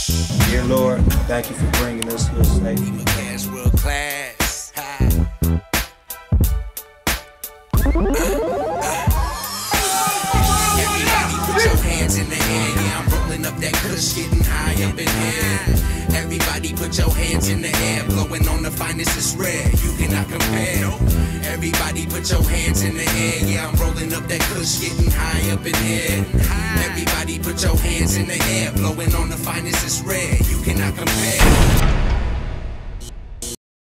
Dear Lord, thank you for bringing us here safely. Dima Kash world class. Everybody put your hands in the air. Yeah, I'm rolling up that kush, getting high up in here. Everybody put your hands in the air. Blowing on the finest is rare. You cannot compare. Everybody put your hands in the air. Yeah, I'm rolling up that kush, getting high up in here. Everybody put your hands in the air. Blowing on the finest is rare. You cannot compare.